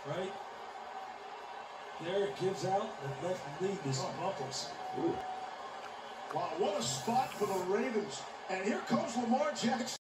right there, gives out and left lead his uncles. Wow, what a spot for the Ravens. And here comes Lamar Jackson.